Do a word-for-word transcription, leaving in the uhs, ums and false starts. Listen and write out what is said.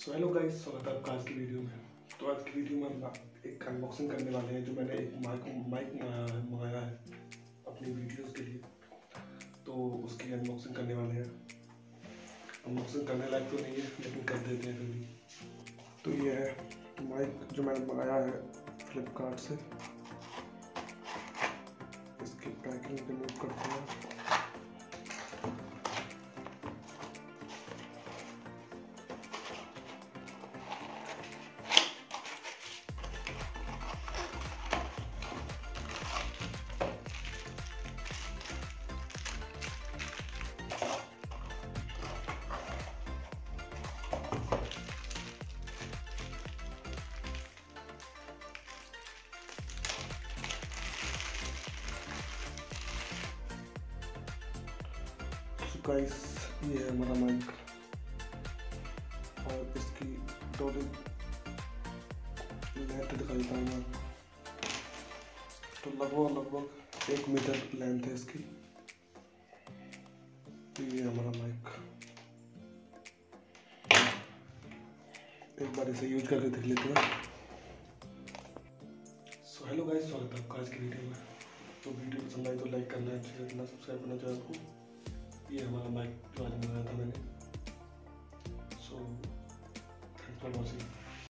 So hello guys, स्वागत है आपका आज की वीडियो में। तो आज की वीडियो में हम एक अनबॉक्सिंग करने वाले हैं जो मैंने एक माइक माइक मंगाया है अपनी वीडियोस के लिए। तो उसकी अनबॉक्सिंग करने वाले हैं। अनबॉक्सिंग करने लायक तो नहीं है लेकिन कर देते हैं कभी। तो ये है माइक जो मैंने मंगाया है फ्लिपकार्ट से। इसकी पैकिंग रिमूव करते हैं। गाइस, ये है हमारा माइक और इसकी टोटल लेंथ दिखाई देता हूँ मैं। तो लगभग लगभग एक मीटर लेंथ है इसकी। तो ये है हमारा माइक। एक बार इसे यूज करके देख लेते हैं। सो हेलो गाइस, स्वागत है आपका आज की वीडियो में। तो वीडियो पसंद आई तो लाइक करना है, शेयर करना, सब्सक्राइब करना चैनल को। ये हमारा माइक जो आज मंगाया था मैंने। So thanks for watching.